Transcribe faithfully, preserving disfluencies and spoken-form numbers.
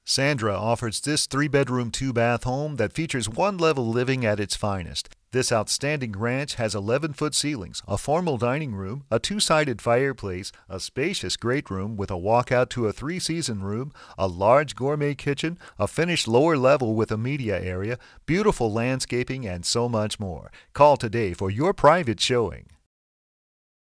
Sandra offers this three-bedroom, two-bath home that features one-level living at its finest. This outstanding ranch has eleven-foot ceilings, a formal dining room, a two-sided fireplace, a spacious great room with a walkout to a three-season room, a large gourmet kitchen, a finished lower level with a media area, beautiful landscaping, and so much more. Call today for your private showing.